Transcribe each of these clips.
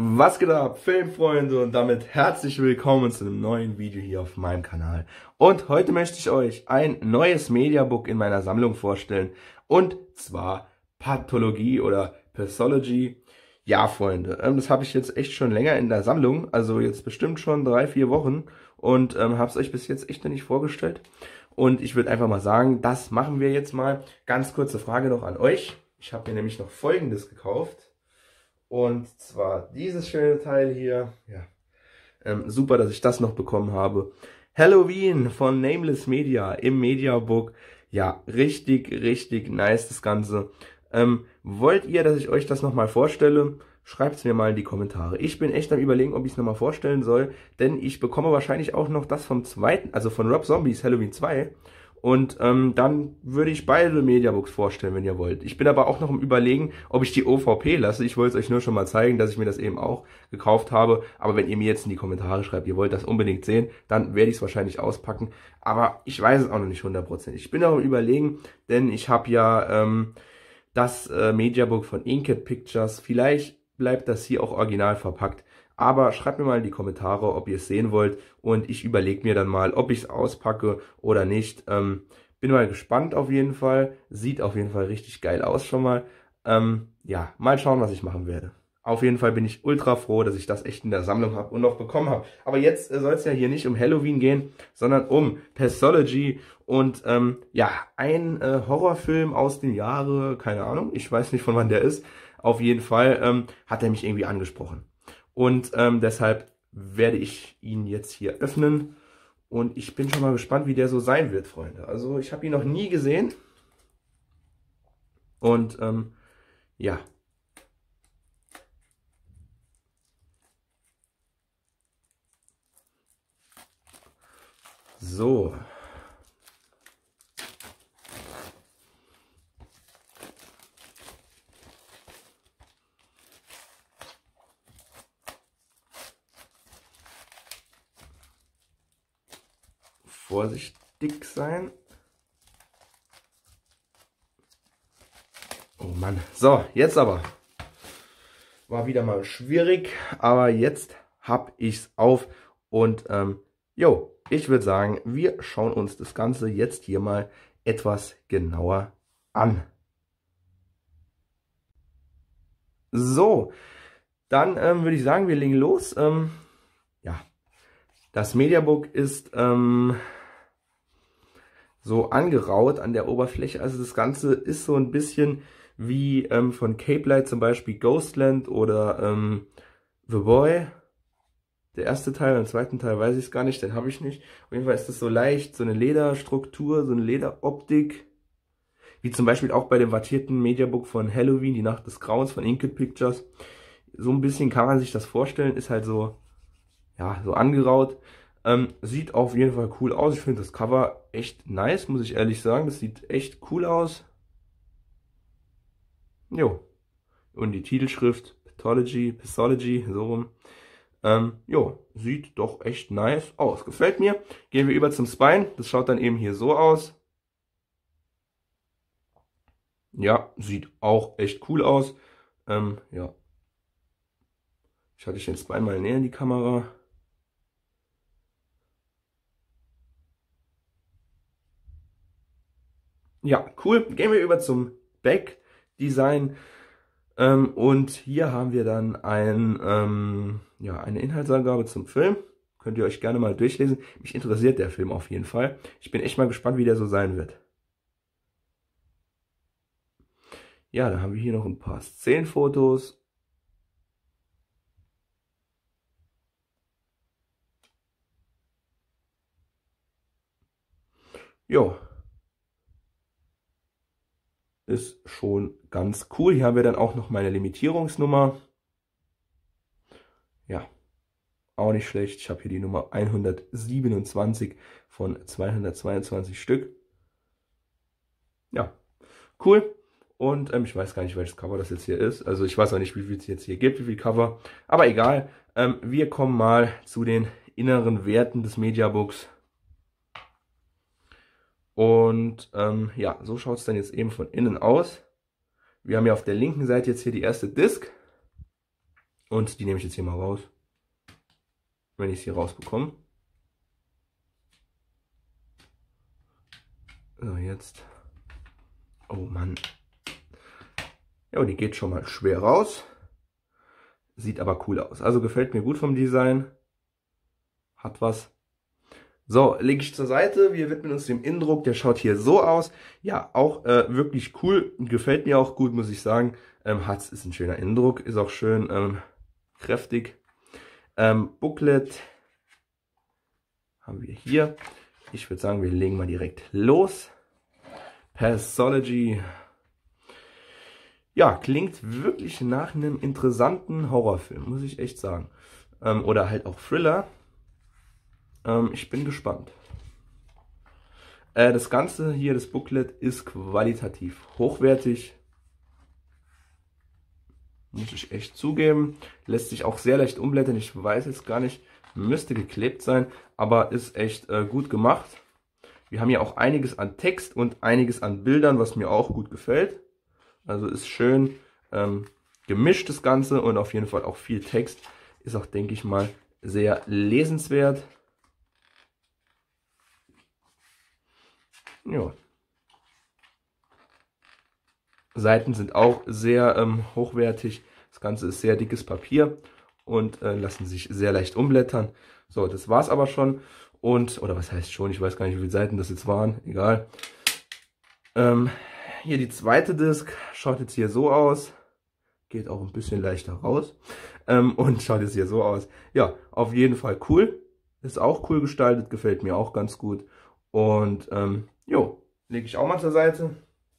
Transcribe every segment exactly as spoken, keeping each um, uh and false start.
Was geht ab, Filmfreunde, und damit herzlich willkommen zu einem neuen Video hier auf meinem Kanal. Und heute möchte ich euch ein neues Mediabook in meiner Sammlung vorstellen, und zwar Pathologie oder Pathology. Ja, Freunde, das habe ich jetzt echt schon länger in der Sammlung, also jetzt bestimmt schon drei, vier Wochen, und ähm, habe es euch bis jetzt echt noch nicht vorgestellt. Und ich würde einfach mal sagen, das machen wir jetzt mal. Ganz kurze Frage noch an euch. Ich habe mir nämlich noch Folgendes gekauft. Und zwar dieses schöne Teil hier. Ja, ähm, super, dass ich das noch bekommen habe. Halloween von Nameless Media im Mediabook. Ja, richtig, richtig nice das Ganze. Ähm, wollt ihr, dass ich euch das nochmal vorstelle? Schreibt es mir mal in die Kommentare. Ich bin echt am Überlegen, ob ich es nochmal vorstellen soll, denn ich bekomme wahrscheinlich auch noch das vom zweiten, also von Rob Zombies Halloween zwei. Und ähm, dann würde ich beide Mediabooks vorstellen, wenn ihr wollt. Ich bin aber auch noch im Überlegen, ob ich die O V P lasse. Ich wollte es euch nur schon mal zeigen, dass ich mir das eben auch gekauft habe. Aber wenn ihr mir jetzt in die Kommentare schreibt, ihr wollt das unbedingt sehen, dann werde ich es wahrscheinlich auspacken. Aber ich weiß es auch noch nicht hundertprozentig. Ich bin auch im Überlegen, denn ich habe ja ähm, das äh, Mediabook von Inked Pictures. Vielleicht bleibt das hier auch original verpackt. Aber schreibt mir mal in die Kommentare, ob ihr es sehen wollt, und ich überlege mir dann mal, ob ich es auspacke oder nicht. Ähm, bin mal gespannt auf jeden Fall. Sieht auf jeden Fall richtig geil aus schon mal. Ähm, ja, mal schauen, was ich machen werde. Auf jeden Fall bin ich ultra froh, dass ich das echt in der Sammlung habe und noch bekommen habe. Aber jetzt äh, soll es ja hier nicht um Halloween gehen, sondern um Pathology. Und ähm, ja, ein äh, Horrorfilm aus den Jahren, keine Ahnung, ich weiß nicht, von wann der ist. Auf jeden Fall ähm, hat er mich irgendwie angesprochen. Und ähm, deshalb werde ich ihn jetzt hier öffnen. Und ich bin schon mal gespannt, wie der so sein wird, Freunde. Also ich habe ihn noch nie gesehen. Und ähm, ja. So. Vorsichtig sein. Oh Mann. So, jetzt aber. War wieder mal schwierig, aber jetzt hab ich's auf. Und ähm, jo, ich würde sagen, wir schauen uns das Ganze jetzt hier mal etwas genauer an. So, dann ähm, würde ich sagen, wir legen los. Ähm, ja, das Mediabook ist ähm, so angeraut an der Oberfläche. Also das Ganze ist so ein bisschen wie ähm, von Cape Light zum Beispiel Ghostland oder ähm, The Boy. Der erste Teil, und zweiten Teil weiß ich es gar nicht, den habe ich nicht. Auf jeden Fall ist das so leicht, so eine Lederstruktur, so eine Lederoptik. Wie zum Beispiel auch bei dem wattierten Mediabook von Halloween, die Nacht des Grauens von Inked Pictures. So ein bisschen kann man sich das vorstellen, ist halt so, ja, so angeraut. Ähm, sieht auf jeden Fall cool aus. Ich finde das Cover echt nice, muss ich ehrlich sagen. Das sieht echt cool aus. Jo. Und die Titelschrift Pathology, Pathology, so rum. Ähm, jo, sieht doch echt nice aus. Gefällt mir. Gehen wir über zum Spine. Das schaut dann eben hier so aus. Ja, sieht auch echt cool aus. Ähm, ja. Ich hatte den Spine mal näher in die Kamera. Ja, cool. Gehen wir über zum Back-Design. Ähm, und hier haben wir dann ein, ähm, ja, eine Inhaltsangabe zum Film. Könnt ihr euch gerne mal durchlesen. Mich interessiert der Film auf jeden Fall. Ich bin echt mal gespannt, wie der so sein wird. Ja, dann haben wir hier noch ein paar Szenenfotos. Jo. Ist schon ganz cool. Hier haben wir dann auch noch meine Limitierungsnummer. Ja, auch nicht schlecht. Ich habe hier die Nummer hundertsiebenundzwanzig von zweihundertzweiundzwanzig Stück. Ja, cool. Und ähm, ich weiß gar nicht, welches Cover das jetzt hier ist. Also ich weiß auch nicht, wie viel es jetzt hier gibt, wie viel Cover. Aber egal. Ähm, wir kommen mal zu den inneren Werten des Mediabooks. Und ähm, ja, so schaut es dann jetzt eben von innen aus. Wir haben ja auf der linken Seite jetzt hier die erste Disc. Und die nehme ich jetzt hier mal raus, wenn ich es hier rausbekomme. So, jetzt. Oh Mann. Ja, die geht schon mal schwer raus. Sieht aber cool aus. Also gefällt mir gut vom Design. Hat was. So, lege ich zur Seite. Wir widmen uns dem Innendruck. Der schaut hier so aus. Ja, auch äh, wirklich cool. Gefällt mir auch gut, muss ich sagen. Ähm, Hat's ist ein schöner Innendruck. Ist auch schön ähm, kräftig. Ähm, Booklet haben wir hier. Ich würde sagen, wir legen mal direkt los. Pathology. Ja, klingt wirklich nach einem interessanten Horrorfilm, muss ich echt sagen. Ähm, oder halt auch Thriller. Ähm, ich bin gespannt. Äh, das Ganze hier, das Booklet, ist qualitativ hochwertig. Muss ich echt zugeben. Lässt sich auch sehr leicht umblättern. Ich weiß jetzt gar nicht, müsste geklebt sein, aber ist echt äh, gut gemacht. Wir haben hier auch einiges an Text und einiges an Bildern, was mir auch gut gefällt. Also ist schön ähm, gemischt das Ganze und auf jeden Fall auch viel Text. Ist auch, denke ich mal, sehr lesenswert. Ja. Seiten sind auch sehr ähm, hochwertig. Das Ganze ist sehr dickes Papier und äh, lassen sich sehr leicht umblättern. So, das war's aber schon. Und, oder was heißt schon, ich weiß gar nicht, wie viele Seiten das jetzt waren. Egal. Ähm, Hier die zweite Disc schaut jetzt hier so aus. Geht auch ein bisschen leichter raus. Ähm, und schaut jetzt hier so aus. Ja, auf jeden Fall cool. Ist auch cool gestaltet, gefällt mir auch ganz gut. Und ähm, jo, lege ich auch mal zur Seite.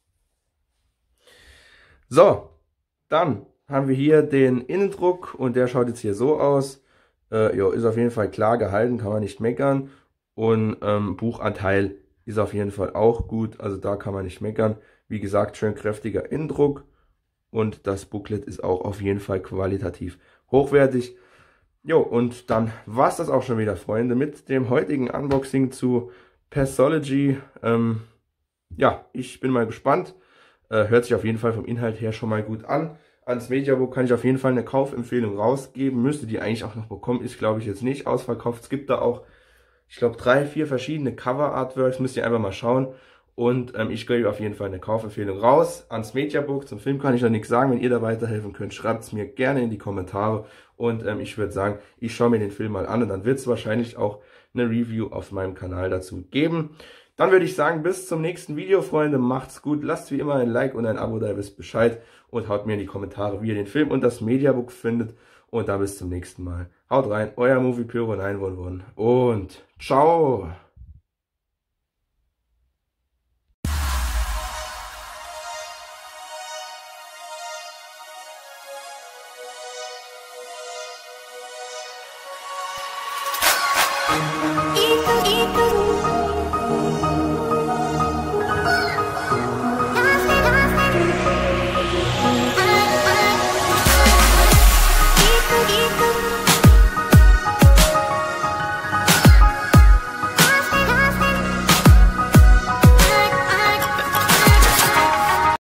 So, dann haben wir hier den Innendruck und der schaut jetzt hier so aus. Äh, jo, ist auf jeden Fall klar gehalten, kann man nicht meckern. Und ähm, Buchanteil ist auf jeden Fall auch gut, also da kann man nicht meckern. Wie gesagt, schön kräftiger Innendruck und das Booklet ist auch auf jeden Fall qualitativ hochwertig. Jo, und dann war es das auch schon wieder, Freunde, mit dem heutigen Unboxing zu Pathology. Ähm, ja, ich bin mal gespannt. Äh, hört sich auf jeden Fall vom Inhalt her schon mal gut an. Ans Mediabook kann ich auf jeden Fall eine Kaufempfehlung rausgeben. Müsste die eigentlich auch noch bekommen, ist glaube ich jetzt nicht ausverkauft. Es gibt da auch, ich glaube, drei, vier verschiedene Cover-Artworks, müsst ihr einfach mal schauen. Und ähm, ich gebe auf jeden Fall eine Kaufempfehlung raus ans Mediabook. Zum Film kann ich noch nichts sagen. Wenn ihr da weiterhelfen könnt, schreibt es mir gerne in die Kommentare. Und ähm, ich würde sagen, ich schaue mir den Film mal an und dann wird es wahrscheinlich auch eine Review auf meinem Kanal dazu geben. Dann würde ich sagen, bis zum nächsten Video, Freunde. Macht's gut. Lasst wie immer ein Like und ein Abo da, ihr wisst Bescheid. Und haut mir in die Kommentare, wie ihr den Film und das Mediabook findet. Und dann bis zum nächsten Mal. Haut rein, euer Movie Pyro neun eins eins und ciao.